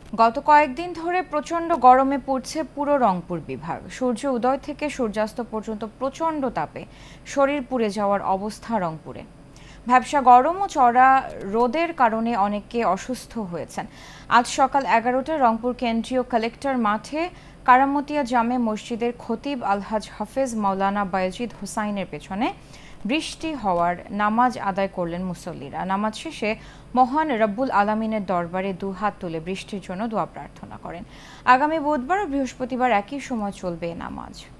গত কয়েকদিন ধরে প্রচণ্ড গরমে পড়ছে পুরো রংপুর বিভাগ। সূর্য উদয় থেকে সূর্যাস্ত পর্যন্ত প্রচণ্ড তাপে শরীর পুড়ে যাওয়ার অবস্থা রংপুরে। ভ্যাপসা গরম ও চড়া রোদের কারণে অনেকে অসুস্থ হয়েছেন। আজ সকাল 11টায় রংপুর কেন্দ্রীয় কালেক্টর মাঠে কারামতিয়া জামে মসজিদের খতিব আলহাজ হাফেজ মাওলানা বায়েজিদ হোসাইনের পেছনে বৃষ্টি হওয়ার নামাজ আদায় করলেন মুসল্লিরা। নামাজ শেষে মহান রব্বুল আলামিনের দরবারে দুহাত তুলে বৃষ্টির জন্য দোয়া প্রার্থনা করেন। আগামী বুধবার ও বৃহস্পতিবার একই সময় চলবে নামাজ।